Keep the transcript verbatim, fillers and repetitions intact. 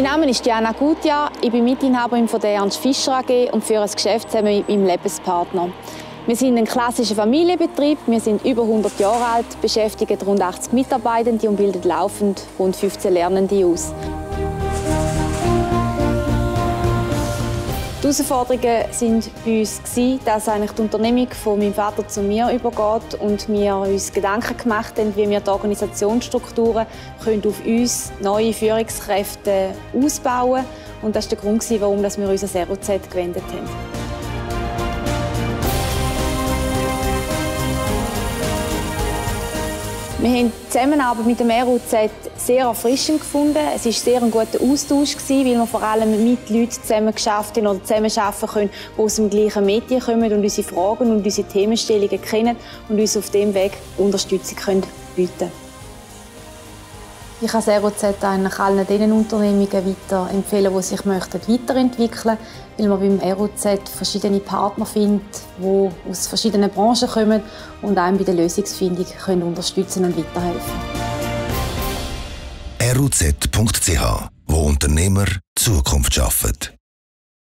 Name ist Diana Gutia, ich bin Mitinhaberin von der Ernst Fischer A G und führe ein Geschäft zusammen mit meinem Lebenspartner. Wir sind ein klassischer Familienbetrieb, wir sind über hundert Jahre alt, beschäftigen rund achtzig Mitarbeitende und bilden laufend rund fünfzehn Lernende aus. Die Herausforderungen waren bei uns, dass eigentlich die Unternehmung von meinem Vater zu mir übergeht und wir uns Gedanken gemacht haben, wie wir die Organisationsstrukturen auf uns neue Führungskräfte ausbauen können. Und das war der Grund, warum wir uns an R U Z gewendet haben. Wir haben die Zusammenarbeit mit dem R U Z sehr erfrischend gefunden. Es war sehr ein guter Austausch, weil wir vor allem mit Leuten zusammen geschafft haben oder zusammenarbeiten können, die aus dem gleichen Medien kommen und unsere Fragen und unsere Themenstellungen kennen und uns auf diesem Weg Unterstützung bieten können. Ich kann das R U Z eigentlich allen den Unternehmungen weiterempfehlen, die sich weiterentwickeln möchten, weil man beim R U Z verschiedene Partner findet, die aus verschiedenen Branchen kommen und einem bei der Lösungsfindung können unterstützen und weiterhelfen. R U Z punkt C H, wo Unternehmer Zukunft schaffen.